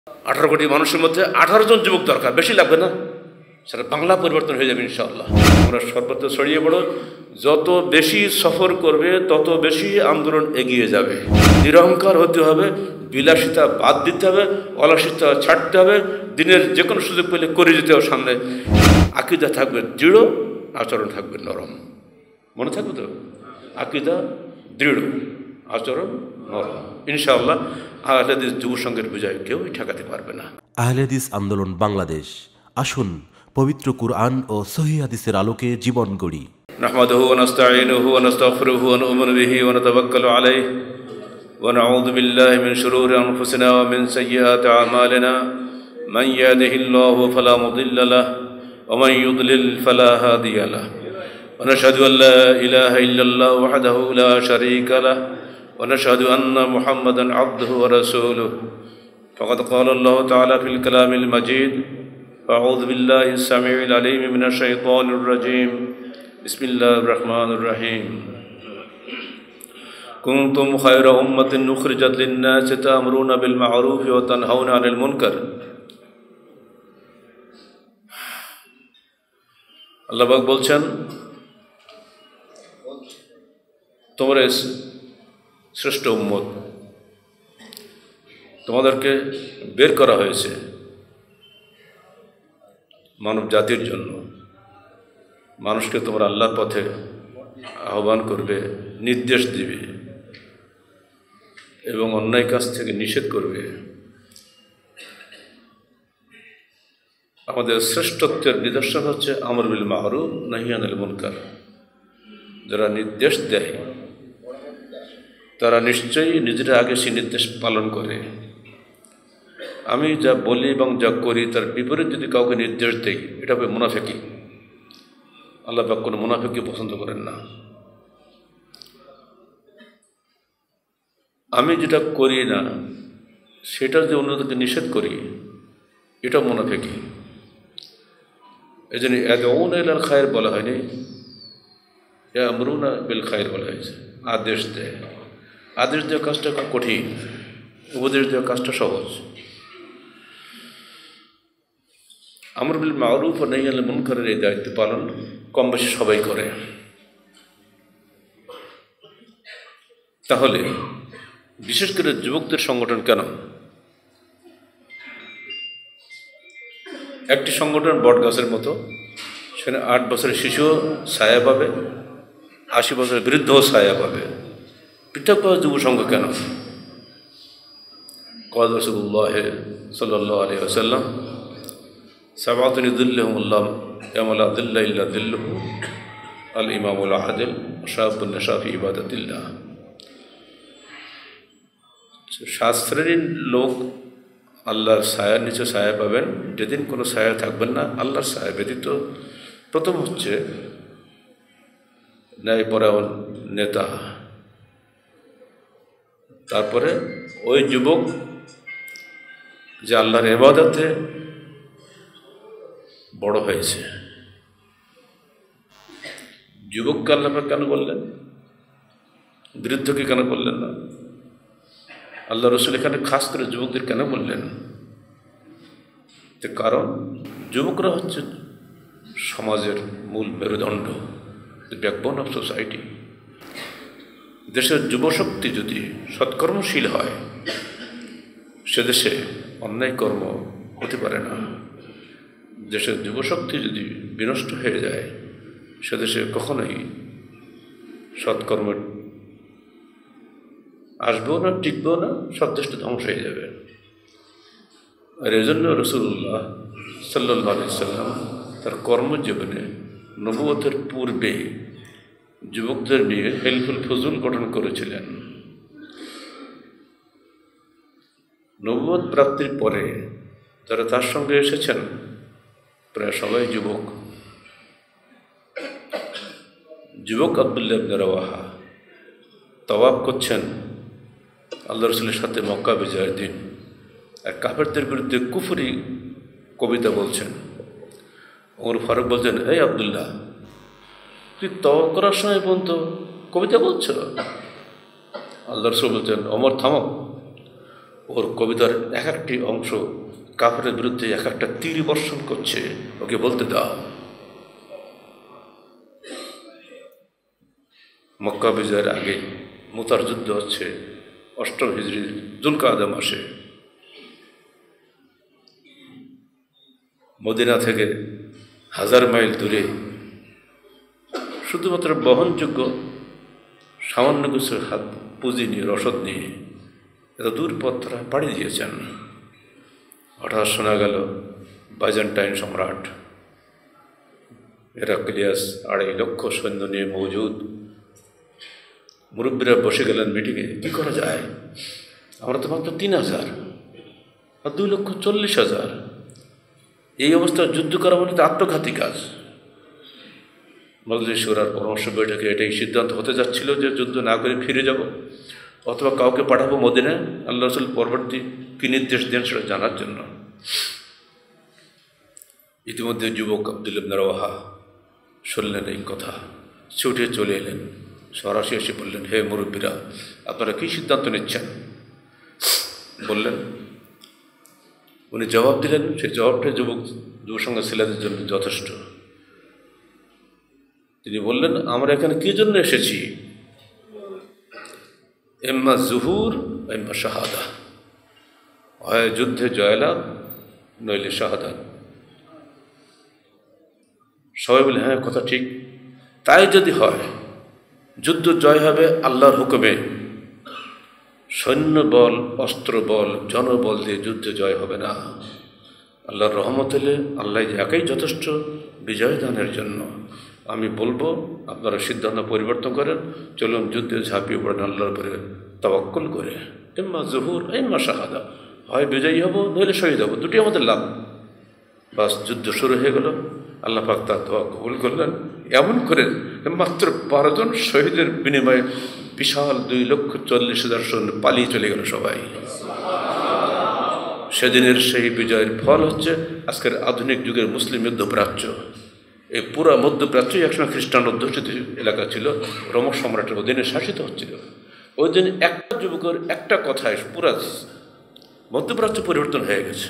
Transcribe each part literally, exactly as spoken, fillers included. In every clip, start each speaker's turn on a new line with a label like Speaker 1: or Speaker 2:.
Speaker 1: আঠারো কোটি মানুষের মধ্যে আঠারো জন যুবক দরকার, বেশি লাগবে না, সেটা বাংলা পরিবর্তন হয়ে যাবে ইনশাআল্লাহ। আমরা সর্বত্র ছড়িয়ে পড়ো, যত বেশি সফর করবে তত বেশি আন্দোলন এগিয়ে যাবে। নিরহংকার হতে হবে, বিলাসিতা বাদ দিতে হবে, অলসিতা ছাড়তে হবে, দিনের যে কোনো সুযোগ পেলে করে যেতে হবে সামনে। আকীদা থাকবে দৃঢ়, আচরণ থাকবে নরম। মনে থাকবে তো, আকীদা দৃঢ়, আচরণ নরম। ইনশাআল্লাহ আহলে হাদিস যুব সংঘের বিজয় কেউই ঠেকাতে পারবে না।
Speaker 2: আহলে হাদিস আন্দোলন বাংলাদেশ, আসুন পবিত্র কুরআন ও সহিহ হাদিসের আলোকে জীবন গড়ি।
Speaker 1: নাহমাদুহু ওয়া নাস্তাঈনুহু ওয়া নাস্তাগফিরুহু ওয়া নু'মিনু বিহি ওয়া নাতাওয়াক্কালু আলাইহি ওয়া নাউযু বিল্লাহি মিন শুরুরি আনফুসিনা ওয়া মিন সাইয়্যাতি আ'মালিনা। মান ইয়াহদিহিল্লাহু ফালা মুদিল্লা লাহু ওয়া মান ইউদ্লিল ফালা হাদিয়া লাহু। ওয়া নাশহাদু আন লা ইলাহা ইল্লাল্লাহু ওয়াহদাহু লা শারীকা লাহু ওয়া নাশহাদু আন্না মুহাম্মাদান আবদুহু ওয়া রাসূলুহু। ফাকাদ ক্বালা আল্লাহু তাআলা ফিল কালামিল মাজিদ। আউযু বিল্লাহি সামিউল আলীম মিনাশ শাইতানির রাজীম। বিসমিল্লাহির রহমানির রহিম। কুনতুম খায়রা উম্মাতিন উখরিজাত লিন-নাসি তা'মুরুনা বিল মা'রুফি ওয়া তানহাউনা আনিল মুনকার। আল্লাহ পাক বলছেন, তোমরা শ্রেষ্ঠ উম্মত, তোমাদেরকে বের করা হয়েছে মানব জাতির জন্য। মানুষকে তোমরা আল্লাহর পথে আহ্বান করবে, নির্দেশ দিবে এবং অন্যায় কাজ থেকে নিষেধ করবে। আমাদের শ্রেষ্ঠত্বের নিদর্শন হচ্ছে আমর বিল মা'রুফ নাহি আনিল মুনকার। যারা নির্দেশ দেয় তারা নিশ্চয়ই নিজেরা আগে সেই নির্দেশ পালন করে। আমি যা বলি এবং যা করি তার বিপরীত যদি কাউকে নির্দেশ দেই, এটা হবে মুনাফিকি। আল্লাহ পাক কোনো মুনাফিককে পছন্দ করেন না। আমি যেটা করি না সেটা যদি অন্যদেরকে নিষেধ করি, এটা মুনাফিকি। এই জন্য ইয়াদউনা ইলাল খায়র বলা হয়নি, ইয়ামুরুনা বিল খায়র বলা হয়েছে। আদেশ দেয়, আদেশ দেওয়ার কাজটা খুব কঠিন, উপদেশ দেওয়ার কাজটা সহজ। আমর বিল মা'রুফ ও নাহি আনিল মুনকারের এই দায়িত্ব পালন কম বেশি সবাই করে। তাহলে বিশেষ করে যুবকদের সংগঠন কেন? একটি সংগঠন বটগাছের মতো, সেখানে আট বছরের শিশুও ছায়া পাবে, আশি বছরের বৃদ্ধও ছায়া পাবে। পৃথকভাবে যুব সংঘ কেন? ক্বালা রাসূলুল্লাহ সাল্লাল্লাহু আলাইহি ওয়াসাল্লাম, সাবআতুন ইযিল্লুহুমুল্লাহ ইয়াওমা লা যিল্লা ইল্লা যিল্লুহু, আল ইমামুল আদিল, শাবুন নাশা ফি ইবাদাতিল্লাহ। সাত শ্রেণীর লোক আল্লাহর ছায়ার নিচে ছায়া পাবেন, যেদিন কোনো ছায়া থাকবেন না আল্লাহর ছায়া ব্যতীত। প্রথম হচ্ছে ন্যায়পরায়ণ নেতা, তারপরে ওই যুবক যে আল্লাহর ইবাদতে বড় হয়েছে। যুবককে আল্লাহ পাক কেন বললেন? বৃদ্ধকে কেন বললেন না? আল্লাহ রসুল এখানে খাস করে যুবকদের কেন বললেন? কারণ যুবকরা হচ্ছে সমাজের মূল মেরুদণ্ড, ব্যাকবোন অফ সোসাইটি। দেশের যুবশক্তি যদি সৎকর্মশীল হয়, সে দেশে অন্যায় কর্ম হতে পারে না। দেশের যুবশক্তি যদি বিনষ্ট হয়ে যায়, সে দেশে কখনোই সৎকর্ম আসবেও না, টিকবেও না, সব দেশটা ধ্বংস হয়ে যাবে। আর এই জন্য রাসূলুল্লাহ সাল্লাল্লাহু আলাইহি ওয়াসাল্লাম তার কর্মজীবনে নবুয়তের পূর্বে যুবকদের নিয়ে হেলফুল ফজুল গঠন করেছিলেন। নবুয়ত প্রাপ্তির পরে যারা তার সঙ্গে এসেছেন প্রায় সবাই যুবক। যুবক আব্দুল্লাহ ইবনে রাওয়াহা তাওয়াফ করছেন আল্লাহ রসুলের সাথে মক্কা বিজয়ের দিন, আর কাফেরদের বিরুদ্ধে কুফরি কবিতা বলছেন। ওমর ফারুক বলছেন, এই আব্দুল্লাহ, তুই তাওয়াফ করার সময় পর্যন্ত কবিতা বলছ? আল্লাহ রসুল বলছেন, ওমর থামো, ওর কবিতার এক একটি অংশ কাফেরের বিরুদ্ধে এক একটা তীর বর্ষণ করছে, ওকে বলতে দাও। মক্কা বিজয়ের আগে মুতার যুদ্ধ হচ্ছে অষ্টম হিজরি জুলকাদা মাসে। মদিনা থেকে হাজার মাইল দূরে শুধুমাত্র বহনযোগ্য সামান্য কিছু হাত পুঁজি নিয়ে, রসদ নিয়ে এত দূর পথ তারা পাড়ি দিয়েছেন। হঠাৎ শোনা গেল বাইজেন্টাইন সম্রাট হেরাক্লিয়াস আড়াই লক্ষ সৈন্য নিয়ে মজুদ। মুরব্বীরা বসে গেলেন মিটিংয়ে, কী করা যায়? আমরা তো মাত্র তিন হাজার আর দুই লক্ষ চল্লিশ হাজার এই অবস্থায় যুদ্ধ করা মানে তো আত্মঘাতী কাজ। মজলিস শুরার পরামর্শ বৈঠকে এটাই সিদ্ধান্ত হতে যাচ্ছিল যে যুদ্ধ না করে ফিরে যাব, অথবা কাউকে পাঠাবো মদিনায় আল্লাহ রাসূল পরবর্তী কী নির্দেশ দেন সেটা জানার জন্য। ইতিমধ্যে যুবক আব্দুল ইবনে রাওয়াহা শুনলেন এই কথা, ছুটে চলে এলেন, সরাসরি এসে বললেন, হে মুরব্বীরা, আপনারা কী সিদ্ধান্ত নিচ্ছেন? বললেন, উনি জবাব দিলেন, সেই জবাবটা যুবক যুবসংঘ ছেলেদের জন্য যথেষ্ট। তিনি বললেন, আমরা এখানে কী জন্য এসেছি? এম্মা জুহুর এম্মা শাহাদা, হয় যুদ্ধে জয়লাভ নইলে শাহাদাত। সবাই বলে, হ্যাঁ কথা ঠিক। তাই যদি হয় যুদ্ধ জয় হবে আল্লাহর হুকুমে, সৈন্যবল অস্ত্রবল জনবল দিয়ে যুদ্ধ জয় হবে না। আল্লাহর রহমত হলে আল্লাহ একাই যথেষ্ট বিজয় দানের জন্য। আমি বলবো আপনারা সিদ্ধান্ত পরিবর্তন করেন, চলুন যুদ্ধে ঝাঁপিয়ে পড়েন আল্লাহর উপরে তাওয়াক্কুল করে। এম্মা জুহুর এম্মা শাহাদা, হয় বিজয়ী হব নইলে শহীদ হব, দুটি আমাদের লাভ। বাস যুদ্ধ শুরু হয়ে গেল। আল্লাহ পাক তার দোয়া কবুল করলেন। এমন করে মাত্র বারো জন শহীদের বিনিময়ে বিশাল দুই লক্ষ চল্লিশ হাজার সৈন্য পালিয়ে চলে গেল সবাই। সেদিনের সেই বিজয়ের ফল হচ্ছে আজকের আধুনিক যুগের মুসলিম মধ্যপ্রাচ্য। এই পুরা মধ্যপ্রাচ্যই একসময় খ্রিস্টান অধ্যুষিত এলাকা ছিল, রোম সম্রাটের অধীনে শাসিত হচ্ছিল। ওই দিন একটা যুবকের একটা কথায় পুরা মধ্যপ্রাচ্য পরিবর্তন হয়ে গেছে।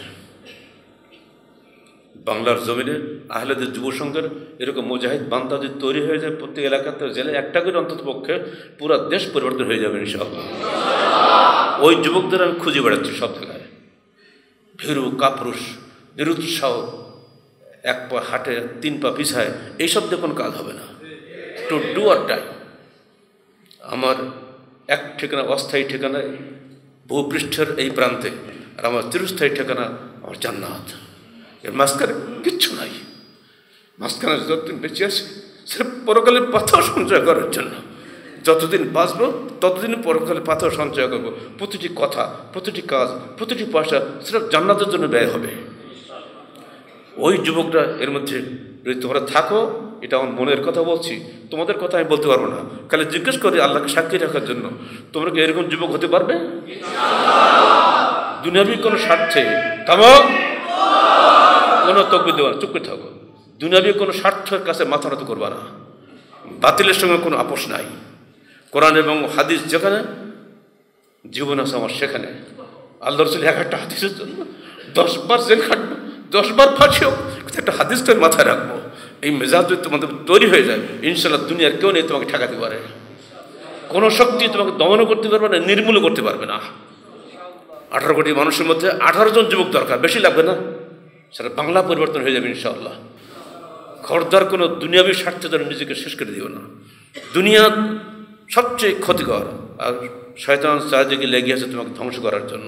Speaker 1: বাংলার জমিনে আহলেদের যুব সংঘের এরকম মুজাহিদ বান্দা যদি তৈরি হয়ে যায় প্রত্যেক এলাকাতে জেলে একটা করে অন্তত পক্ষে পুরা দেশ পরিবর্তন হয়ে যাবে ইনশাআল্লাহ। ওই যুবকদের আমি খুঁজে বেড়াচ্ছি সব জায়গায়, ভীরু কাপুরুষ নিরুৎসাহ, এক পা হাঁটে তিন পা পিছায়, এইসব দিয়ে কোনো কাজ হবে না। To do or die. আমার এক ঠিকানা অস্থায়ী ঠিকানায় ভূপৃষ্ঠের এই প্রান্তে, আর আমার চিরস্থায়ী ঠিকানা আমার জান্নাত। এর মাঝখানে কিচ্ছু নাই। মাঝখানে যতদিন বেঁচে আছে সে পরকালের পাথর সঞ্চয় করার জন্য। যতদিন বাঁচবো ততদিন পরকালে পাথর সঞ্চয় করবো। প্রতিটি কথা, প্রতিটি কাজ, প্রতিটি পয়সা সেটা জান্নাতের জন্য ব্যয় হবে। ওই যুবকরা এর মধ্যে যদি তোমরা থাকো, এটা আমার মনের কথা বলছি, তোমাদের কথা আমি বলতে পারবো না, খালি জিজ্ঞেস করি আল্লাহকে সাক্ষী রাখার জন্য, তোমরা কি এরকম যুবক হতে পারবে? দুনিয়াবি কোনো স্বার্থে থামো, কোনো তকবির দেওয়া না, চুপ করে থাকো। দুনিয়াবি কোনো স্বার্থের কাছে মাথা নত করবা না। বাতিলের সঙ্গে কোনো আপোষ নাই। কোরআন এবং হাদিস যেখানে, জীবন আছে আমার সেখানে। আল্লাহ রাসূল এক একটা হাদিসের জন্য দশ বার জেল খাটবো, দশ বার ফাঁসি হোক, একটা হাদিসটার মাথায় রাখবো। এই মেজাজ যদি তোমাদের তৈরি হয়ে যায়, ইনশাল্লাহ দুনিয়ার কেউ নেই তোমাকে ঠেকাতে পারে। কোনো শক্তি তোমাকে দমনও করতে পারবে না, নির্মূলও করতে পারবে না। আঠারো কোটি মানুষের মধ্যে আঠারো জন যুবক দরকার, বেশি লাগবে না। সেটা বাংলা পরিবর্তন হয়ে যাবে ইনশাআল্লাহ। খবরদার কোনো দুনিয়াবী স্বার্থে যেন নিজেকে শেষ করে দিও না। দুনিয়া সবচেয়ে ক্ষতিকর, আর শয়তান চারিদিকে লেগে আছে তোমাকে ধ্বংস করার জন্য।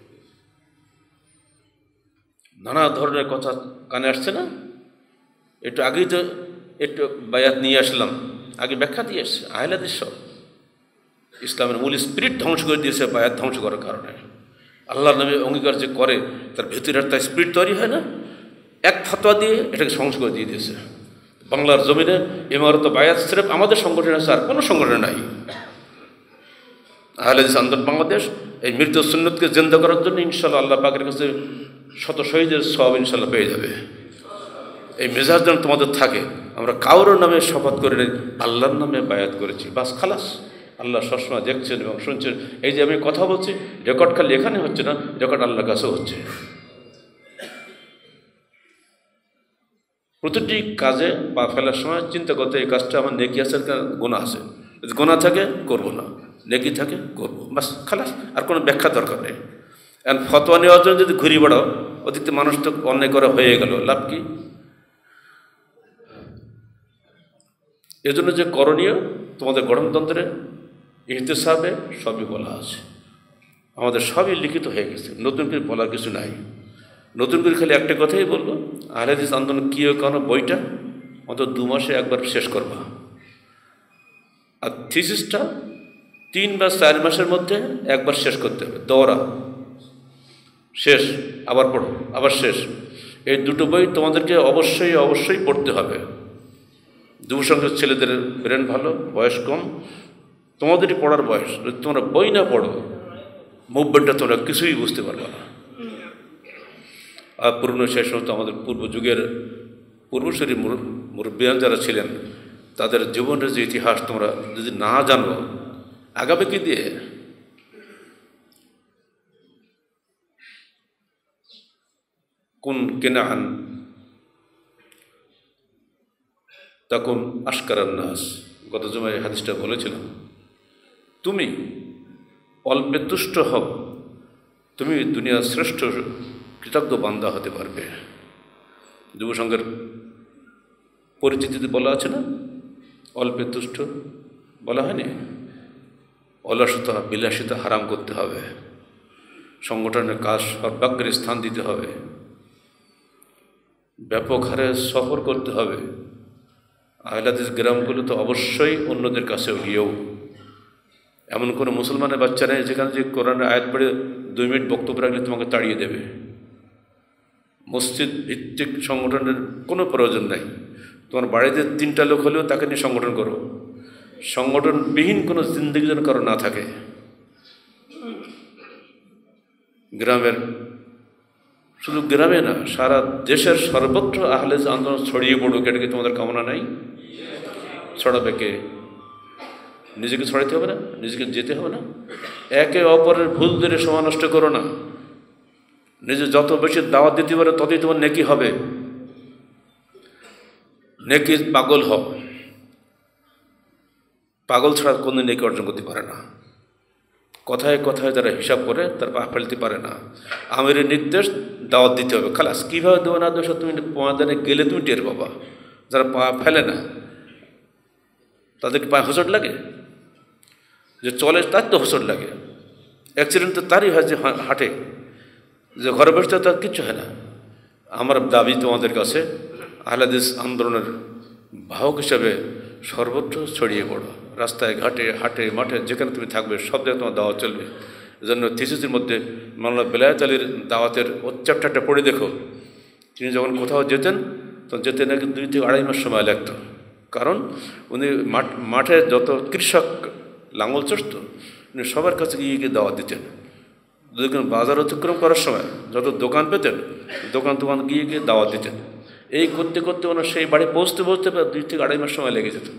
Speaker 1: নানা ধরনের কথা কানে আসছে না? একটু আগেই তো একটু বায়াত নিয়ে আসলাম, আগে ব্যাখ্যা দিয়ে আসছে। আহলেহাদিস সব ইসলামের মূল স্পিরিট ধ্বংস করে দিয়েছে বায়াত ধ্বংস করার কারণে। আল্লাহর নামে অঙ্গীকার যে করে তার ভেতরে তার স্পিরিট তৈরি হয় না, এক ফতোয়া দিয়ে এটাকে ধ্বংস করে দিয়ে দিয়েছে। বাংলার জমিনে ইমারত বায়াত সিরেফ আমাদের সংগঠন আছে, আর কোনো সংগঠন নাই। আহলেহাদিস আন্দোলন বাংলাদেশ এই মৃত সুন্নতকে জিন্দা করার জন্য ইনশাআল্লাহ আল্লাহ পাকের কাছে শত শহীদের সওয়াব ইনশাআল্লাহ পেয়ে যাবে। এই মেজাজ যেন তোমাদের থাকে। আমরা কারোর নামে শপথ করে আল্লাহর নামে বায়াত করেছি, বাস খালাস, আল্লাহ সবসময় দেখছেন এবং শুনছেন। এই যে আমি কথা বলছি, রেকর্ড খালি এখানে হচ্ছে না, রেকর্ড আল্লাহর কাছেও হচ্ছে। প্রতিটি কাজে পা ফেলার সময় চিন্তা করতে, এই কাজটা আমার নেকি আছে, গোনা আছে, যদি গোনা থাকে করবো না, নেকি থাকে করবো, বাস খালাস, আর কোনো ব্যাখ্যা দরকার নেই। এখন ফতোয়া নেওয়ার জন্য যদি ঘুরি বেড়াও, অতীতে মানুষ তো অন্যায় করা হয়ে গেল, লাভ কি? এজন্য যে করণীয় তোমাদের গঠনতন্ত্রে ইহতিসাবে সবই বলা আছে, আমাদের সবই লিখিত হয়ে গেছে, নতুন করে বলার কিছু নাই। নতুন করে খালি একটা কথাই বলবো, আহলে হাদিস আন্দোলন কী কেন বইটা অন্তত দু মাসে একবার শেষ করবা, আর থিসিসটা তিন বা চার মাসের মধ্যে একবার শেষ করতে হবে। দৌড়া শেষ, আবার পড়ো, আবার শেষ। এই দুটো বই তোমাদেরকে অবশ্যই অবশ্যই পড়তে হবে। যুবসংখ্যক ছেলেদের ব্রেন ভালো, বয়স কম, তোমাদেরই পড়ার বয়স। যদি তোমরা বই না পড়ো, মুভমেন্টটা তোমরা কিছুই বুঝতে পারবে না। আর পুরনো সেই সমস্ত আমাদের পূর্ব যুগের পূর্বসূরি মুরব্বিয়ান যারা ছিলেন, তাদের জীবনের যে ইতিহাস তোমরা যদি না জানো, আগাবে কি দিয়ে? কোন কেনান তখন আশকারান নাস, গত জুমায় হাদিসটা বলেছিলাম। তুমি অল্পে তুষ্ট হও, তুমি দুনিয়ার শ্রেষ্ঠ কৃতজ্ঞ বান্দা হতে পারবে। যুবসংঘের পরিচিতিতে বলা আছে না, অল্পে তুষ্ট বলা হয়নি? অলসতা বিলাসিতা হারাম করতে হবে, সংগঠনের কাজ সর্বাগ্রে স্থান দিতে হবে, ব্যাপক হারে সফর করতে হবে। আহলে হাদিস গ্রামগুলো তো অবশ্যই অন্যদের কাছেও গিয়েও, এমন কোনো মুসলমানের বাচ্চা নেই যেখানে যে কোরআনের আয়াত পড়ে দুই মিনিট বক্তব্য রাখলে তোমাকে তাড়িয়ে দেবে। মসজিদ ভিত্তিক সংগঠনের কোনো প্রয়োজন নেই। তোমার বাড়িতে তিনটা লোক হলেও তাকে নিয়ে সংগঠন করো। সংগঠনবিহীন কোনো জিন্দগি যেন কারো না থাকে। গ্রামের, শুধু গ্রামে না, সারা দেশের সর্বত্র আহলে হাদিস আন্দোলন ছড়িয়ে পড়ুক, এটা কি তোমাদের কামনা নাই? ছড়াবে কে? নিজেকে ছড়াইতে হবে না? নিজেকে যেতে হবে না? একে অপরের ভুল ধরে সময় নষ্ট করো না। নিজে যত বেশি দাওয়াত দিতে পারে ততই তোমার নেকি হবে। নেকি পাগল হও, পাগল ছাড়া কোনো নেকি অর্জন করতে পারে না। কথায় কথায় যারা হিসাব করে তারা পা ফেলতে পারে না। আমিরের নির্দেশ দাওয়াত দিতে হবে, খালাস। কীভাবে দেবো না দেবো তুমি পয়াদানে গেলে তুমি টের পাবা। যারা পা ফেলে না তাদেরকে পায়ে হোঁচট লাগে, যে চলে তার তো হোঁচট লাগে। অ্যাক্সিডেন্ট তো তারই হয় যে হাঁটে, যে ঘরে বসতে তার কিচ্ছু হয় না। আমার দাবি তোমাদের কাছে, আহলে হাদিস আন্দোলনের বাহক হিসেবে সর্বত্র ছড়িয়ে পড়ো, রাস্তায় ঘাটে হাটে মাঠে যেখানে তুমি থাকবে সব জায়গায় তোমার দাওয়াত চলবে। এজন্য থিসিসের মধ্যে মাওলানা বেলায়েত আলীর দাওয়াতের চ্যাপ্টারটা পড়ে দেখো। তিনি যখন কোথাও যেতেন তখন যেতে নাকি দুই থেকে আড়াই মাস সময় লাগতো, কারণ উনি মাঠ মাঠে যত কৃষক লাঙল চড়ত উনি সবার কাছে গিয়ে গিয়ে দাওয়াত দিতেন। যদি কোনো বাজার অতিক্রম করার সময় যত দোকান পেতেন দোকান দোকান গিয়ে গিয়ে দাওয়াত দিতেন। এই করতে করতে ওনার সেই বাড়ি পৌঁছতে পৌঁছতে দুই থেকে আড়াই মাস সময় লেগে যেত।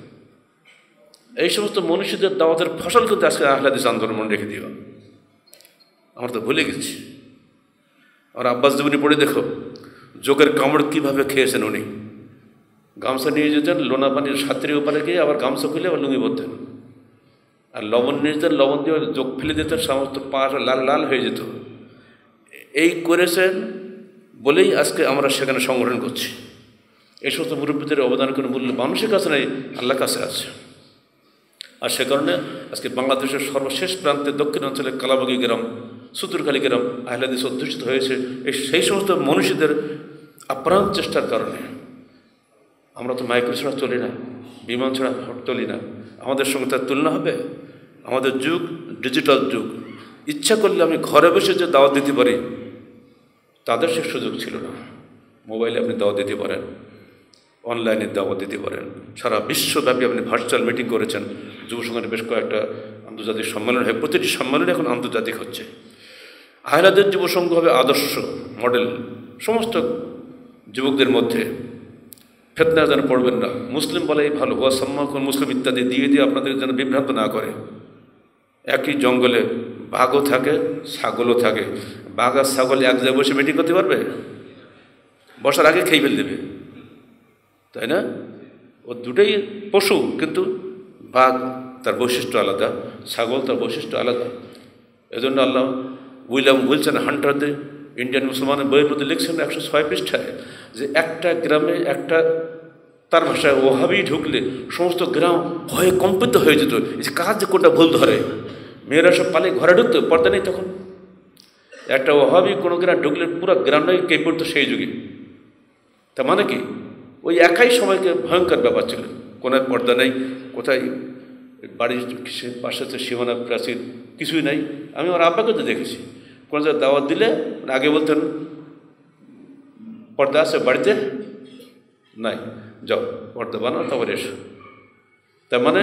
Speaker 1: এই সমস্ত মনীষীদের দাওয়াতের ফসল কিন্তু আজকে আহলে হাদিস আন্দোলন মনে রেখে দিও, আমরা তো ভুলে গেছি। আমার আব্বাস জীবনী পড়ে দেখো, যোগের কামড় কীভাবে খেয়েছেন উনি। গামছা নিয়ে যেতেন, লোনা পানির সাঁতরে ওপারে গিয়ে আবার গামছা খুলে আবার লুঙ্গি পরতেন, আর লবণ নিয়ে যেতেন, লবণ দিয়ে যোগ ফেলে দিতেন, সমস্ত পা লাল লাল হয়ে যেত। এই করেছেন বলেই আজকে আমরা সেখানে সংগঠন করছি। এই সমস্ত মুরব্বীদের অবদান কোনো মূল্য মানুষের কাছে নেই, আল্লাহর কাছে আছে। আর সে কারণে আজকে বাংলাদেশের সর্বশেষ প্রান্তে দক্ষিণ অঞ্চলে কালাবাগি গ্রাম, সুতুরখালী গ্রাম আহলে হাদিস অধ্যুষিত হয়েছে এই সেই সমস্ত মনীষীদের আপ্রাণ চেষ্টার কারণে। আমরা তো মাইক্রো ছাড়া চলি না, বিমান ছাড়া চলি না, আমাদের সঙ্গে তার তুলনা হবে? আমাদের যুগ ডিজিটাল যুগ। ইচ্ছা করলে আমি ঘরে বসে যে দাওয়াত দিতে পারি, তাদের সে সুযোগ ছিল না। মোবাইলে আপনি দাওয়াত দিতে পারেন, অনলাইনে দাওয়াত দিতে পারেন, সারা বিশ্বব্যাপী আপনি ভার্চুয়াল মিটিং করেছেন। যুব সংগঠনের বেশ কয়েকটা আন্তর্জাতিক সম্মেলন হয়, প্রতিটি সম্মেলনে এখন আন্তর্জাতিক হচ্ছে। আহলে হাদিস যুব সংঘ হবে আদর্শ মডেল সমস্ত যুবকদের মধ্যে। ফেতনা যেন পড়বেন না, মুসলিম বলেই ভালো, হুয়া সাম্মাকুম মুসলিম ইত্যাদি দিয়ে দিয়ে আপনাদের যেন বিভ্রান্ত না করে। একই জঙ্গলে বাঘও থাকে, ছাগলও থাকে। বাঘ আর ছাগল এক জায়গায় বসে মিটিং করতে পারবে? বসার আগে খেয়ে ফেল দেবে, তাই না? ও দুটোই পশু, কিন্তু বাঘ তার বৈশিষ্ট্য আলাদা, ছাগল তার বৈশিষ্ট্য আলাদা। এজন্য আল্লাহ উইলিয়াম উইলসন হান্টারদের ইন্ডিয়ান মুসলমানের বইয়ের মধ্যে লিখছেন একশো ছয় পৃষ্ঠায় যে একটা গ্রামে একটা, তার ভাষায় ওহাবি ঢুকলে সমস্ত গ্রাম ভয়ে কম্পিত হয়ে যেত, যে কাজ যে কোনটা ভুল ধরে। মেয়েরা সব পালে ঘরে ঢুকতো, পর্দা নেই তখন। একটা ওহাবি কোনো গ্রাম ঢুকলে পুরো গ্রামটাই কেঁপে পড়তো সেই যুগে। তা মানে কি, ওই একাই সবাইকে ভয়ঙ্কর ব্যাপার ছিল। কোনো পর্দা নেই, কোথায় বাড়ির পাশে তো সীমানা প্রাচীর কিছুই নাই। আমি আমার আব্বাকে তো দেখেছি, কোনো জায়গায় দাওয়াত দিলে আগে বলতেন পর্দা আছে বাড়িতে? নাই, যাও পর্দা বানাও তারপরে এসো। তার মানে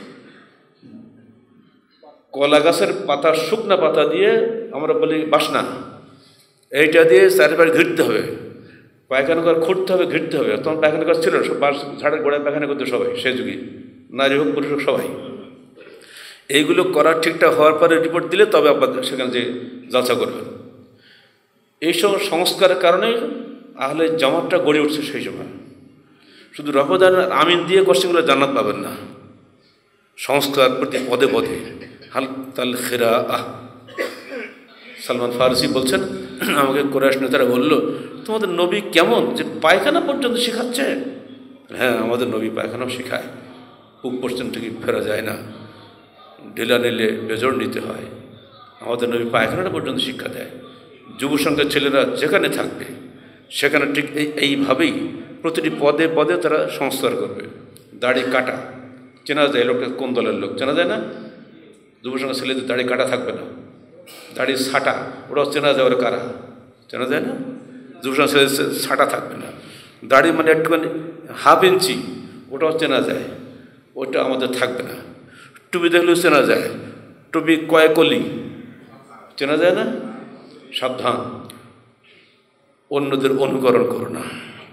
Speaker 1: কলা গাছের পাতা, শুকনা পাতা দিয়ে আমরা বলি বাসনা, এইটা দিয়ে চারিপাশে ঘিরতে হবে, পায়খানা ঘর খুঁড়তে হবে, ঘিরতে হবে। তখন পায়খানা ঘর ছিল, সব বাস ঝাড়ের গোড়ায় পায়খানা করতে সবাই, সে যুগে নারী হোক পুরুষ হোক সবাই। এইগুলো করার ঠিকঠাক হওয়ার পরে রিপোর্ট দিলে তবে আপনাদের সেখানে যে যাচা করবেন। এইসব সংস্কারের কারণে আহলে জামাতটা গড়ে উঠছে সেই সময়। শুধু রফদান আমিন দিয়ে কোশ্চেনগুলো জান্নাত পাবেন না, সংস্কার প্রতি পদে পদে। হাল তাল খেরা আহ সালমান ফারসি বলছেন, আমাকে কোরআশ নেতারা বললো তোমাদের নবী কেমন যে পায়খানা পর্যন্ত শেখাচ্ছে? হ্যাঁ, আমাদের নবী পায়খানাও শেখায়, পূব পশ্চিম থেকে ফেরা যায় না, ঢিলা নিলে বেজোড় নিতে হয়। আমাদের নবী পায়খানাটা পর্যন্ত শিক্ষা দেয়। যুব সংঘের ছেলেরা যেখানে থাকবে সেখানে ঠিক এই এইভাবেই প্রতিটি পদে পদে তারা সংস্কার করবে। দাড়ি কাটা চেনা যায়, লোকটা কোন দলের লোক চেনা যায় না? যুব সংঘের ছেলেদের দাড়ি কাটা থাকবে না। দাড়ি ছাটা, ওরাও চেনা যায়, ওরা কারা চেনা যায় না? যুব সংঘের ছেলেদের ছাটা থাকবে না। দাড়ি মানে একটুখানি হাফ ইঞ্চি, ওটাও চেনা যায়, ওটা আমাদের থাকবে না। টুপি দেখলেও চেনা যায়, টুপি কয়েকলি চেনা যায় না? সাবধান, অন্যদের অনুকরণ করো না,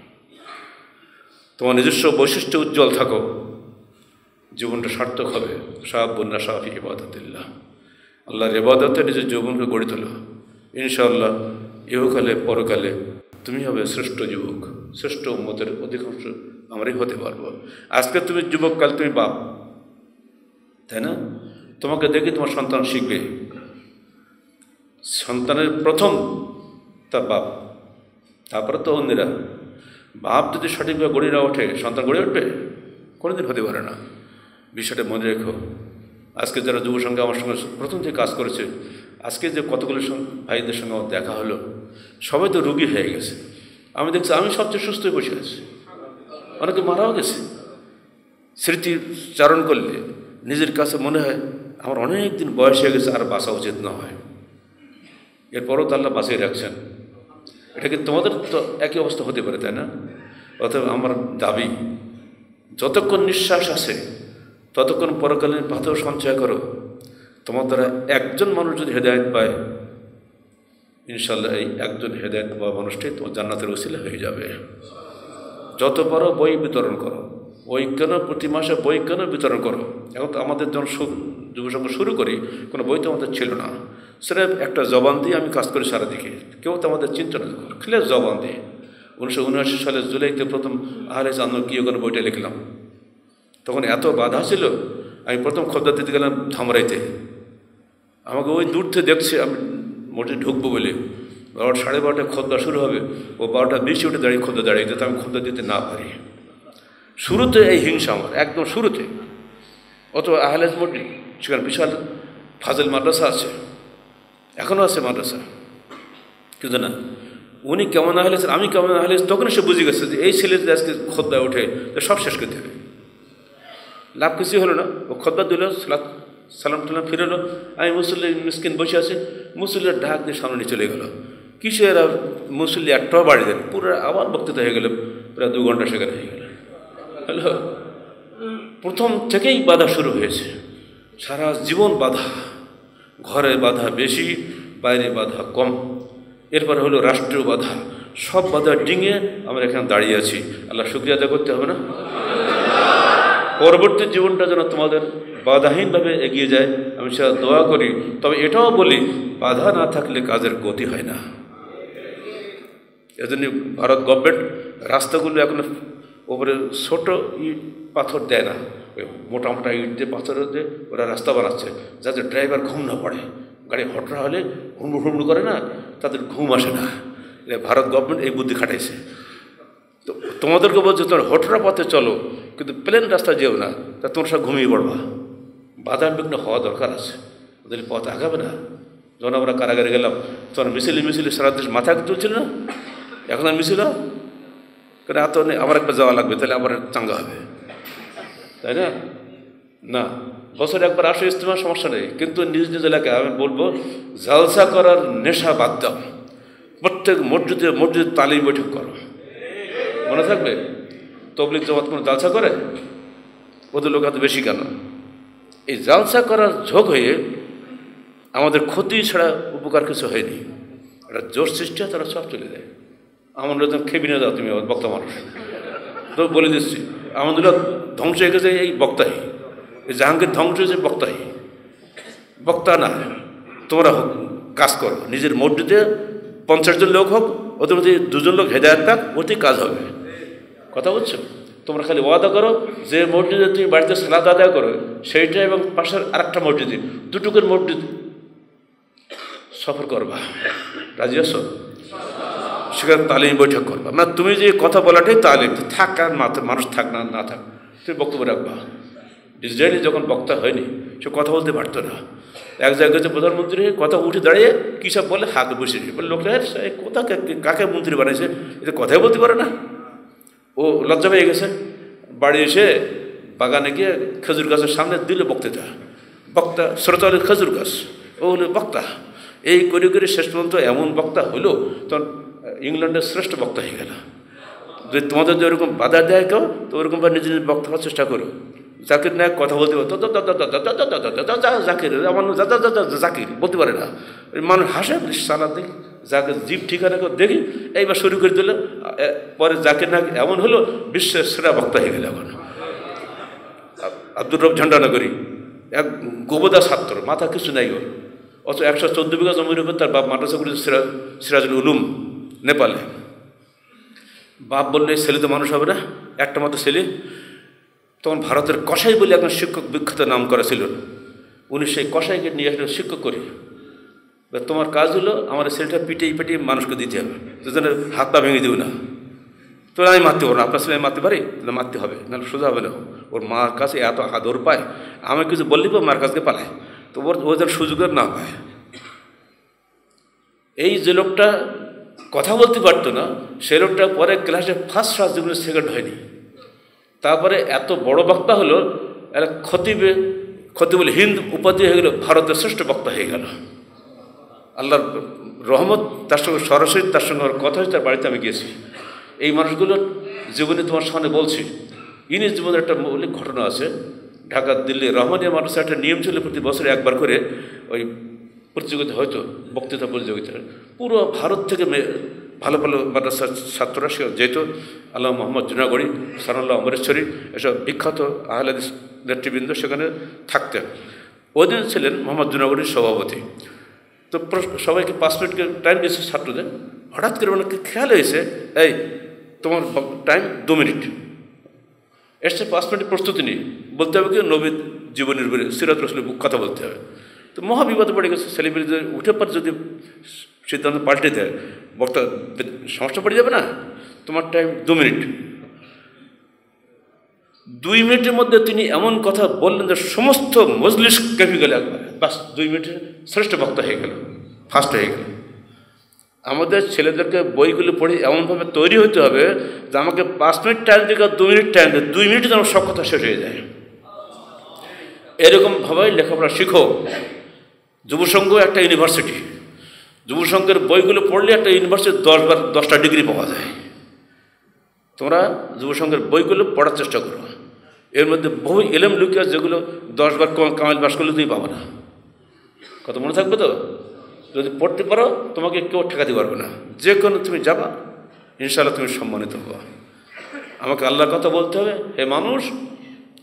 Speaker 1: তোমার নিজস্ব বৈশিষ্ট্য উজ্জ্বল থাকো, জীবনটা সার্থক হবে। শাহাবুন্না শাহি ইবাদতিল্লাহ, আল্লাহর ইবাদতে নিজের জীবনকে গড়ে তোলো। ইনশাআল্লাহ ইহকালে পরকালে তুমি হবে শ্রেষ্ঠ যুবক, শ্রেষ্ঠ উম্মতের অধিকাংশ আমরাই হতে পারবো। আজকে তুমি যুবক, কাল তুমি বাপ, তাই না? তোমাকে দেখে তোমার সন্তান শিখবে। সন্তানের প্রথম তার বাপ, তারপরে তো অন্যরা। বাপ যদি সঠিকভাবে গড়ে না ওঠে, সন্তান গড়ে উঠবে? কোনোদিন হতে পারে না। বিষয়টা মনে রেখো। আজকে যারা যুব সংঘে আমার সঙ্গে প্রথম থেকে কাজ করেছে, আজকে যে কতগুলো ভাইদের সঙ্গে আমার দেখা হলো, সবাই তো রোগী হয়ে গেছে। আমি দেখছি আমি সবচেয়ে সুস্থ হয়ে বসে আছি, অনেকে মারাও গেছে। স্মৃতি চারণ করলে নিজের কাছে মনে হয় আমার অনেক দিন বয়স হয়ে গেছে, আর বাঁচা উচিত না হয়। এরপরও তো আল্লাহ বাঁচিয়ে রাখছেন। এটা কি তোমাদের তো একই অবস্থা হতে পারে, তাই না? অতএব আমার দাবি, যতক্ষণ নিঃশ্বাস আছে ততক্ষণ পরকালীন পাথর সঞ্চয় করো। তোমার দ্বারা একজন মানুষ যদি হেদায়েত পায়, ইনশাল্লাহ এই একজন হেদায়েত পাওয়া মানুষটি তোমার জান্নাতের ওসিলা হয়ে যাবে। যত পারো বই বিতরণ করো, বই কেন প্রতি মাসে বই কেন বিতরণ করো। এখন তো আমাদের যখন যুবসংঘ শুরু করি, কোনো বই তো আমাদের ছিল না, সেটা একটা জবান দিয়ে আমি কাজ করি সারাদিকে। কেউ তো আমাদের চিন্তা না, খেলে জবান দিয়ে। উনিশশো উনআশি সালের জুলাইতে প্রথম আহলে আন্দোলন কি ওখানে বইটা লিখলাম। তখন এত বাধা ছিল, আমি প্রথম খদ্দা দিতে গেলাম ধামরাইতে। আমাকে ওই দূর থেকে দেখছে আমি মোটে ঢুকবো বলে, বারোটা সাড়ে বারোটায় খদ্দা শুরু হবে, ও বারোটা বেশি উঠে দাঁড়িয়ে খদ্দা দাঁড়িয়ে যেতে আমি খদ্দা দিতে না পারি। শুরুতে এই হিংসা আমার, একদম শুরুতে। অত আহলে মোটি সেখানে বিশাল ফাজল মাদ্রাসা আছে, এখনও আছে মাদ্রাসা, কিন্তু না উনি কেমন আহলেছেন আমি কেমন আহলেছি, তখন সে বুঝে গেছে যে এই ছেলে যদি আজকে খদ্দায় ওঠে সব শেষ করতে হবে। লাভ কিছুই হলো না। ও খদ্দা দিল, সালাম টালাম ফিরলো। আমি মুসল্লি মিসকিন বসে আছে, মুসল্লির ঢাক দিয়ে সামনে নিয়ে চলে গেল। কিছু এরা মুসল্লি একটাও বাড়ি দেন, পুরো আবার বক্তৃতা হয়ে গেল, প্রায় দু ঘন্টা সেখানে হয়ে গেল। হ্যালো, প্রথম থেকেই বাধা শুরু হয়েছে, সারা জীবন বাধা। ঘরে বাধা বেশি, বাইরে বাধা কম, এরপরে হলো রাষ্ট্রীয় বাধা। সব বাধা ডিঙে আমরা এখানে দাঁড়িয়ে আছি। আল্লাহ শুকরিয়া আদায় করতে হবে না? পরবর্তী জীবনটা যেন তোমাদের বাধাহীনভাবে এগিয়ে যায় আমি সেটা দোয়া করি। তবে এটাও বলি, বাধা না থাকলে কাজের গতি হয় না। এজন্য ভারত গভর্নমেন্ট রাস্তাগুলো এখন ওপরে ছোট ইট পাথর দেয় না, ওই মোটা মোটা ইট দিয়ে পাথর দিয়ে ওরা রাস্তা বানাচ্ছে যাতে ড্রাইভার ঘুম না পড়ে। গাড়ি হটরা হলে হুড়মুড় হুড়মুড় করে না, তাদের ঘুম আসে না। ভারত গভর্নমেন্ট এই বুদ্ধি খাটাইছে। তো তোমাদেরকে বলছে তোমরা হটরা পথে চলো, কিন্তু প্লেন রাস্তা যেও না, তা তোমরা সব ঘুমিয়ে পড়বা। বাধা বিঘ্ন হওয়া দরকার আছে, ওদের পথ আগাবে না। যখন আমরা কারাগারে গেলাম তখন মিছিলে মিছিলে সারা দেশ মাথা তুলছিল না, এখন আর মিছিল কেন এত নেই, আবার একবার যাওয়া লাগবে, তাহলে আবার চাঙ্গা হবে, তাই না? না, বছরে একবার আসো ইজতেমা, সমস্যা নেই, কিন্তু নিজ নিজ এলাকায় আমি বলবো জালসা করার নেশা বাদ দাও। প্রত্যেক মসজিদে মসজিদ তালিম বৈঠক করো। মনে থাকবে তবলিগ জামাত কোনো জালসা করে? ওদের লোক এত বেশি কেন? এই জালসা করার ঝোঁক হয়ে আমাদের ক্ষতি ছাড়া উপকার কিছু হয়নি। একটা জোর সৃষ্টি হয়, তারা সব চলে যায়। আমার লোক খেবি না দাও তুমি, বক্তা মানুষ তো বলে দিচ্ছি, আমাদের ধ্বংস হয়ে গেছে এই বক্তাই। এই জাহাঙ্গীর ধ্বংস হয়েছে বক্তাই, বক্তা না। তোমরা হোক কাজ করো, নিজের মসজিদে পঞ্চাশ জন লোক হোক, ওদের মধ্যে দুজন লোক হেদায়ত থাক, ওতেই কাজ হবে। কথা বলছো? তোমরা খালি ওয়াদা করো যে মসজিদে তুমি বাড়িতে সালাত আদায় করো সেইটা, এবং পাশের আরেকটা মসজিদে, দুটুকের মসজিদ সফর করবা। রাজি আছো? সেখানে তালিম বৈঠক করবা। মানে তুমি যে কথা বলাটাই তালিম, থাক আর মানুষ থাক না না থাক, তুমি বক্তব্য রাখবা। ইসরায়েলি যখন বক্তা হয়নি, সে কথা বলতে পারতো না। এক জায়গায় হচ্ছে প্রধানমন্ত্রী, কথা উঠে দাঁড়িয়ে কী সব বলে, হাত বসে বলে লোকরা কোথা কাকে মন্ত্রী বানাইছে, এটা কথাই বলতে পারে না। ও লজ্জা পেয়ে গেছে, বাড়ি এসে বাগানে গিয়ে খেজুর গাছের সামনে দিল বক্তৃতা। বক্তা শ্রোতা হলে খেজুর গাছ, ও হলো বক্তা। এই করে করে শেষ পর্যন্ত এমন বক্তা হলো, তখন ইংল্যান্ডের শ্রেষ্ঠ বক্তা হয়ে গেল। যদি তোমাদের যদি ওরকম বাধা দেয় কেউ, তো ওরকমভাবে নিজে নিজে বক্তা হওয়ার চেষ্টা করো। জাকির নায়ক কথা বলতে পারতো, জাকির আমার জাকির বলতে পারে না, মানুষ হাসে, সালা দেখি যাকে জীব ঠিকানা করে দেখি, এইবার শুরু করে দিল। পরে জাকির নায়ক এমন হলো বিশ্বের সেরা বক্তা হয়ে গেল। এখন আব্দুর রব ঝান্ডানগরী এক গোবদা ছাত্র, মাথা কিছু নাই ওর, অথচ একশো চোদ্দ বিঘা জমির উপর তার বাপ মাদ্রাসা করেছে, সিরাজ সিরাজুল উলুম নেপালে। বাপ বললে ছেলে তো মানুষ হবে না, একটা মাত্র ছেলে। তখন ভারতের কসাই বলে একজন শিক্ষক বিখ্যাত নাম করা ছিল, উনি সেই কসাইকে নিয়ে আসলে শিক্ষক করি, তোমার কাজ হলো আমার ছেলেটা পিটিয়ে পিটিয়ে মানুষকে দিতে হবে, যেন হাত পা ভেঙে দেব না। তো আমি মারতে পারবো না, আপনার ছেলে মারতে পারি, তাহলে মারতে হবে, নাহলে সোজা হবে না। ওর মার কাছে এত আদর পায়, আমি কিছু বললি পর মার কাছকে পালায়, তো ওর ও যেন সুযোগের না পায়। এই যে লোকটা কথা বলতে পারতো না, সেই লোকটা পরে ক্লাসে ফার্স্ট ফার্স্ট জীবনে সেকেন্ড হয়নি। তারপরে এত বড় বক্তা হলো, একটা খতিবে খতিবুল হিন্দ উপাধি হয়ে গেল, ভারতের শ্রেষ্ঠ বক্তা হয়ে গেল। আল্লাহর রহমত তার সঙ্গে সরাসরি তার সঙ্গে আমার কথা হয়েছে, তার বাড়িতে আমি গিয়েছি। এই মানুষগুলোর জীবনে তোমার সামনে বলছি, ইনির জীবনের একটা মৌলিক ঘটনা আছে। ঢাকা দিল্লি রহমানিয়া মাদ্রাসার একটা নিয়ম ছিল, প্রতি বছরে একবার করে ওই প্রতিযোগিতা হয়তো, বক্তৃতা প্রতিযোগিতা। পুরো ভারত থেকে ভালো ভালো মাদ্রাসার ছাত্ররা সে যেত। আল্লাহ মোহাম্মদ জুনাগড়ি, সানাল্লাহ অমরেশ্বরী, এসব বিখ্যাত আহলেদিস নেতৃবৃন্দ সেখানে থাকতেন। ওই দিন ছিলেন মোহাম্মদ জুনাগড়ির সভাপতি। তো সবাইকে পাঁচ মিনিটকে টাইম দিয়েছে ছাত্রদের। হঠাৎ করে অনেকে খেয়াল হয়েছে, এই তোমার টাইম দু মিনিট এসছে, পাঁচ মিনিট প্রস্তুতি নিয়ে বলতে হবে কি নবীর জীবনের উপরে সিরাত রসুলের কথা বলতে হবে। তো মহাবিপদে পড়ে গেছে, সেলিব্রিটি উঠে পর যদি সিদ্ধান্ত পাল্টে দেয়, বক্তা সমস্যা পড়ে যাবে না। তোমার টাইম দু মিনিট। দুই মিনিটের মধ্যে তিনি এমন কথা বললেন যে সমস্ত মজলিস কেঁপে গেল একবারে। বাস, দুই মিনিটে শ্রেষ্ঠ বক্তা হয়ে গেল, ফার্স্ট হয়ে গেল। আমাদের ছেলেদেরকে বইগুলো পড়ে এমনভাবে তৈরি হতে হবে যে আমাকে পাঁচ মিনিট টাইম দিকে দু মিনিট টাইম দেয়, দুই মিনিটে যেন সব কথা শেষ হয়ে যায়। এরকমভাবে লেখাপড়া শিখো। যুবসংঘ একটা ইউনিভার্সিটি, যুবসংঘের বইগুলো পড়লে একটা ইউনিভার্সিটি দশ বার দশটা ডিগ্রি পাওয়া যায়। তোমরা যুবসংঘের বইগুলো পড়ার চেষ্টা করো। এর মধ্যে বহু এলেম লুকিয়ে যেগুলো দশ বার কামাল পাস করলে তুমি পাবো না। কত মনে থাকবে তো? যদি পড়তে পারো তোমাকে কেউ ঠেকাতে পারবে না। যে কোনো তুমি যাবা, ইনশাআল্লাহ তুমি সম্মানিত হবা। আমাকে আল্লাহর কথা বলতে হবে, হে মানুষ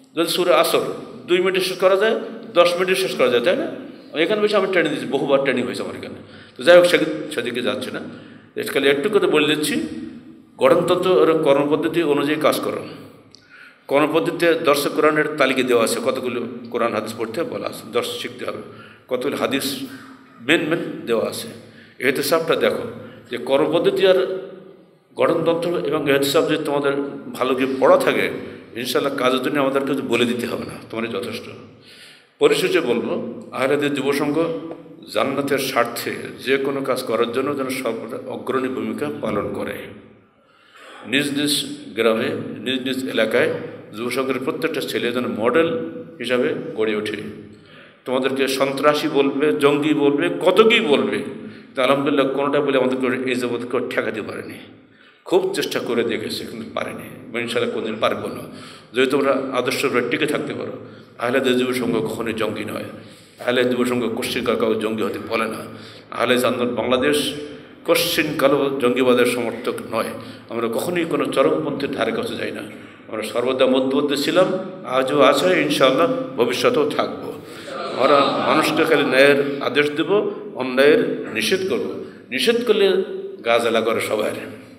Speaker 1: যদি সূরা আসর দুই মিনিটে শেষ করা যায়, দশ মিনিটে শেষ করা যায়, তাই না? এখানে বেশি আমি ট্রেনিং দিচ্ছি, বহুবার ট্রেনিং হয়েছে আমার এখানে। তো যাই হোক, সেদিকে যাচ্ছে না। খালি একটু কথা বলে দিচ্ছি, গঠনতন্ত্র ও কর্মপদ্ধতি অনুযায়ী কাজ করো। কর্মপদ্ধতিতে দর্শক কোরআনের তালিকা দেওয়া আছে, কতগুলো কোরআন হাদিস পড়তে বলা আছে, দর্শ শিখতে হবে, কতগুলো হাদিস মেন মেন দেওয়া আছে। এহতেসাবটা দেখো যে কর্মপদ্ধতি আর গঠনতন্ত্র এবং এহতেসাব যদি তোমাদের ভালো করে পড়া থাকে, ইনশাআল্লাহ কাজের জন্য আমাদেরকে বলে দিতে হবে না, তোমাদের যথেষ্ট। পরিশেষে বলবো, আহলেহাদিস যুব সংঘ জান্নাতের স্বার্থে যে কোনো কাজ করার জন্য যেন সর্বদা অগ্রণী ভূমিকা পালন করে। নিজ নিজ গ্রামে, নিজ নিজ এলাকায় যুবসংঘের প্রত্যেকটা ছেলে যেন মডেল হিসাবে গড়ে ওঠে। তোমাদেরকে সন্ত্রাসী বলবে, জঙ্গি বলবে, কত কী বলবে, তা আলহামদুলিল্লাহ কোনোটা বলে আমাদেরকে এই জগৎ কেউ ঠেকাতে পারেনি। খুব চেষ্টা করে দেখেছে কিন্তু পারেনি, ইনশাআল্লাহ কোনদিন পারবো না। যদি তোমরা আদর্শভাবে টিকে থাকতে পারো, আহলেহাদিস যুব সংঘ কখনোই জঙ্গি নয়। আহলেহাদিস যুব সংঘ কোশ্চিনকাল কাউ জঙ্গি হতে বলে না। আহলেহাদিস আন্দোলন বাংলাদেশ কোশ্চিনকালও জঙ্গিবাদের সমর্থক নয়। আমরা কখনোই কোনো চরমপন্থীর ধারে কাছে যাই না। আমরা সর্বদা মধ্যবর্তী ছিলাম, আজও আছে, ইনশাআল্লাহ ভবিষ্যতেও থাকবো। আমরা মানুষকে খালি ন্যায়ের আদেশ দেব, অন্যায়ের নিষেধ করব। নিষেধ করলে গা জ্বালা করে সবাই।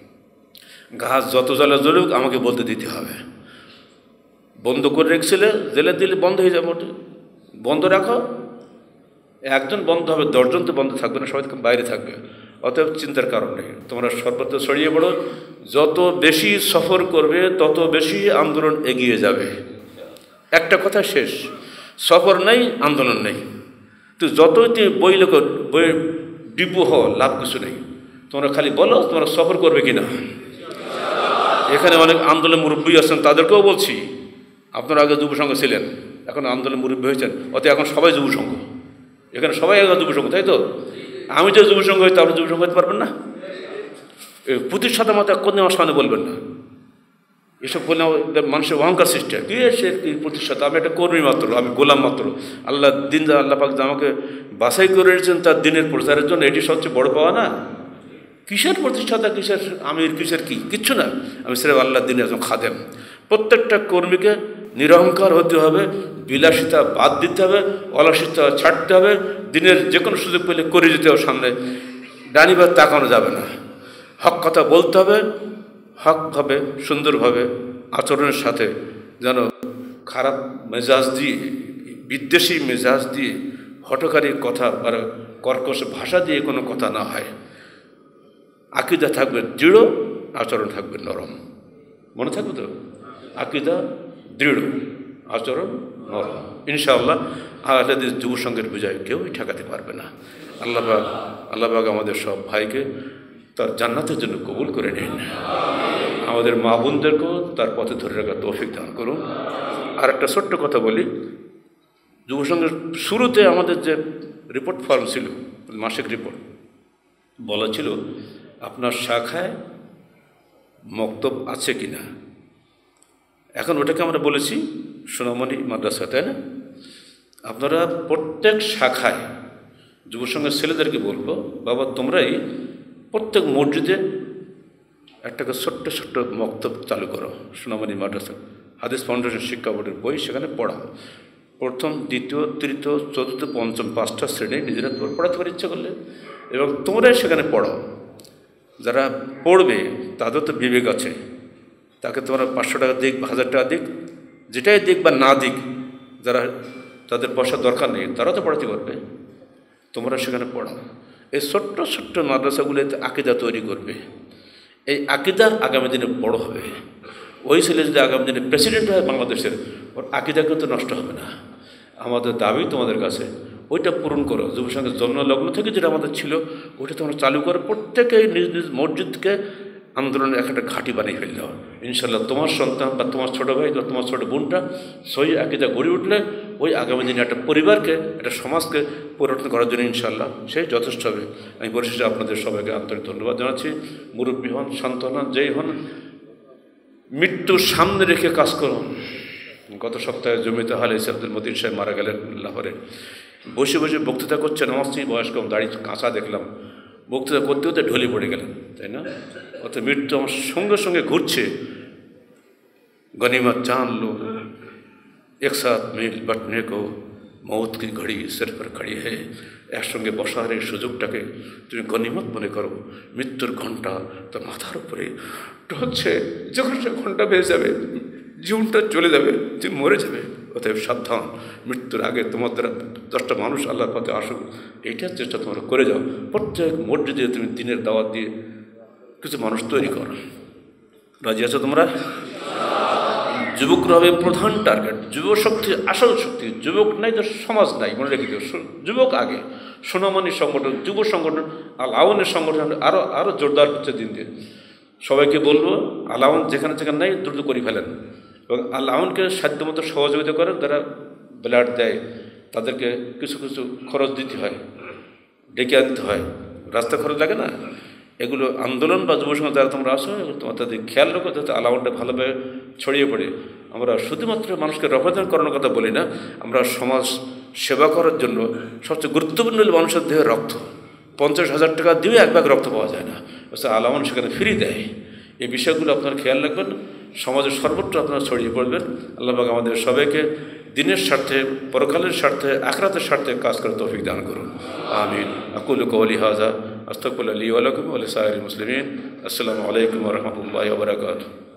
Speaker 1: গাছ যত জ্বালা জ্বলুক আমাকে বলতে দিতে হবে। বন্ধ করে রেখেছিলে, জেলে দিলে বন্ধ হয়ে যাবে। বন্ধ রাখো, একজন বন্ধ হবে, দশজন তো বন্ধ থাকবে না, সবাই বাইরে থাকবে। অতএব চিন্তার কারণ নেই, তোমরা সর্বত্র ছড়িয়ে পড়ো। যত বেশি সফর করবে তত বেশি আন্দোলন এগিয়ে যাবে। একটা কথা শেষ, সফর নেই আন্দোলন নেই। তো যতই তুমি বই লেখ, বই ডিপু হও, লাভ কিছু নেই। তোমরা খালি বলো তোমরা সফর করবে কিনা। এখানে অনেক আন্দোলন মুরব্বী আছেন, তাদেরকেও বলছি, আপনারা আগে যুব সংঘ ছিলেন, এখন আন্দোলন মুরব্বী হয়েছেন, অত এখন সবাই যুব সংঘ। এখানে সবাই এখন যুব সংঘ, তাই তো? আমি তো যুব সংঘ হইতে, আপনি যুব সংঘ হতে পারবেন না। প্রতিষ্ঠাতা মাতা কোনদিন আমার সামনে বলবেন না, এসব বললে মানুষের অহংকার সৃষ্টি হয়। কি সে প্রতিষ্ঠাতা? আমি একটা কর্মী মাত্র, আমি গোলাম মাত্র। আল্লাহ দিন আল্লাহ পাক আমাকে বাছাই করে রেখেছেন তার দিনের প্রচারের জন্য, এটি সবচেয়ে বড় পাওয়া না। কিসের প্রতিষ্ঠাতা, কিসের আমির, কিসের কি, কিচ্ছু না। আমি সেরে আল্লাহ দিনের একজন খাদেম। প্রত্যেকটা কর্মীকে নিরহংকার হতে হবে, বিলাসিতা বাদ দিতে হবে, অলসিতা ছাড়তে হবে, দিনের যে কোনো সুযোগ পেলে করে যেতে হবে সামনে, ডানিবার তাকানো যাবে না। হক কথা বলতে হবে, হকভাবে সুন্দরভাবে আচরণের সাথে, যেন খারাপ মেজাজ দিয়ে, বিদ্বেষী মেজাজ দিয়ে, হঠকারী কথা বা কর্কশ ভাষা দিয়ে কোনো কথা না হয়। আকিদা থাকবে দৃঢ়, আচরণ থাকবে নরম। মনে থাকবে তো? আকিদা দৃঢ়, আচরণ নরম। ইনশাআল্লাহ আহলেহাদিস যুব সংঘের বিজয় কেউই ঠেকাতে পারবে না। আল্লাহ পাক আল্লাহ পাক আমাদের সব ভাইকে তার জান্নাতের জন্য কবুল করে নিন। আমাদের মা বোনদেরকেও তার পথে ধরে রাখার তৌফিক দান করুন। আর একটা ছোট্ট কথা বলি, যুব সংঘের শুরুতে আমাদের যে রিপোর্ট ফর্ম ছিল, মাসিক রিপোর্ট, বলা ছিল আপনার শাখায় মক্তব আছে কি না। এখন ওটাকে আমরা বলেছি সোনামণি মাদ্রাসা, তাই না? আপনারা প্রত্যেক শাখায় যুব সংঘের ছেলেদেরকে বলবো, বাবা তোমরাই প্রত্যেক মসজিদে একটা ছোট্ট ছোট্ট মক্তব চালু করো। সোনামণি মাদ্রাসা হাদিস ফাউন্ডেশন শিক্ষা বোর্ডের বই সেখানে পড়াও। প্রথম, দ্বিতীয়, তৃতীয়, চতুর্থ, পঞ্চম, পাঁচটা শ্রেণী নিজেরা পড়াতে পারে ইচ্ছা করলে, এবং তোমরাই সেখানে পড়াও। যারা পড়বে তাদের তো বিবেক আছে, তাকে তোমরা পাঁচশো টাকা দিক বা হাজার টাকা দিক, যেটাই দিক বা না দিক, যারা তাদের পয়সার দরকার নেই তারা তো পড়াতে পারবে, তোমরা সেখানে পড়াও। এই ছোট্ট ছোট্ট মাদ্রাসাগুলোতে আকিদা তৈরি করবে। এই আকিদা আগামী দিনে বড় হবে। ওই ছেলে যদি আগামী দিনে প্রেসিডেন্ট হয় বাংলাদেশের, ওর আকিদা কিন্তু নষ্ট হবে না। আমাদের দাবি তোমাদের কাছে ওইটা পূরণ করো। যুব সংঘের জন্মলগ্ন থেকে যেটা আমাদের ছিল ওইটা তোমরা চালু করো। প্রত্যেকেই নিজ নিজ মসজিদকে আন্দোলনের একটা ঘাঁটি বানিয়ে ফেললে হবে। ইনশাল্লাহ তোমার সন্তান বা তোমার ছোটো ভাই বা তোমার ছোটো বোনটা সই আকিদা গড়ে উঠলে ওই আগামী দিনে একটা পরিবারকে, একটা সমাজকে পরিবর্তন করার জন্য ইনশাল্লাহ সেই যথেষ্ট হবে। আমি পরিশেষে আপনাদের সবাইকে আন্তরিক ধন্যবাদ জানাচ্ছি। মুরব্বী হন, সন্তান হন, যেই হন, মৃত্যুর সামনে রেখে কাজ করুন। গত সপ্তাহে জমিতে হালে আব্দুল মতিন সাহেব মারা গেলেন লাহোরে। বসে বসে বক্তৃতা করছেন, আমার স্ত্রী বয়স্ক দাড়ি কাঁচা দেখলাম, বক্তৃতা করতে করতে ঢলে পড়ে গেলেন, তাই না? অত মৃত্যু আমার সঙ্গে সঙ্গে ঘুরছে। গনিমত জানলো, एक साथ मिल बटने को मौत की घड़ी सिर पर खड़ी है একসঙ্গে বসার এই সুযোগটাকে তুমি গনিমত মনে করো মৃত্যুর ঘণ্টা তার মাথার উপরে হচ্ছে যখন সে ঘণ্টা বেজে যাবে জীবনটা চলে যাবে তুমি মরে যাবে অতএব সাবধান মৃত্যুর আগে তোমার দ্বারা দশটা মানুষ আল্লাহর পথে আসুক এইটার চেষ্টা তোমরা করে যাও প্রত্যেক মসজিদে তুমি দিনের দাওয়াত দিয়ে কিছু মানুষ তৈরি করো রাজি আছো তোমরা যুবকরা হবে প্রধান টার্গেট যুব শক্তি আসল শক্তি যুবক নাই তো সমাজ নাই মনে রেখে দিও যুবক আগে সোনামণি সংগঠন যুব সংগঠন আল আওয়ানের সংগঠন আরও আরও জোরদার হচ্ছে দিন দিন সবাইকে বলবো আল আওয়ান যেখানে যেখানে নাই দ্রুত করে ফেলেন এবং আল আওয়ানকে সাধ্যমতো সহযোগিতা করেন যারা ব্লাড দেয় তাদেরকে কিছু কিছু খরচ দিতে হয় ডেকে আনতে হয় রাস্তা খরচ লাগে না এগুলো আন্দোলন বা যুব সংঘ যারা তোমরা আসো তোমার তাদের খেয়াল রাখো যাতে আলাউনটা ভালোভাবে ছড়িয়ে পড়ে আমরা শুধুমাত্র মানুষকে রক্ষা করানোর কথা বলি না আমরা সমাজ সেবা করার জন্য সবচেয়ে গুরুত্বপূর্ণ হল মানুষের দেহে রক্ত পঞ্চাশ হাজার টাকা দিয়ে এক ভাগ রক্ত পাওয়া যায় না আলাউন সেখানে ফ্রি দেয় এই বিষয়গুলো আপনারা খেয়াল রাখবেন সমাজের সর্বত্র আপনারা ছড়িয়ে পড়বেন আল্লাহ পাক আমাদের সবাইকে দিনের স্বার্থে পরকালের স্বার্থে আখিরাতের স্বার্থে কাজ করার তৌফিক দান করুন আমিন আকুলু কওলি হাযা আস্তাগফিরুল্লাহ লি ওয়া লাকুম ওয়া লিসাইরিল মুসলিমিন আসসালামু আলাইকুম ওয়া রাহমাতুল্লাহি ওয়া বারাকাতুহু।